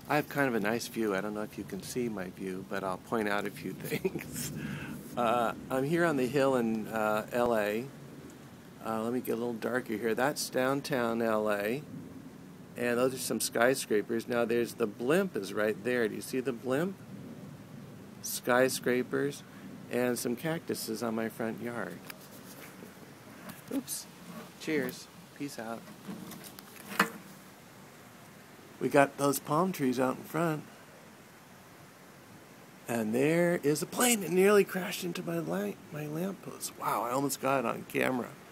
I have kind of a nice view. I don't know if you can see my view, but I'll point out a few things. I'm here on the hill in LA. Let me get a little darker here. That's downtown LA. And those are some skyscrapers. Now there's the blimp is right there. Do you see the blimp? Skyscrapers and some cactuses on my front yard. Oops. Cheers. Peace out. We got those palm trees out in front. And there is a plane that nearly crashed into my lamppost. Wow, I almost got it on camera.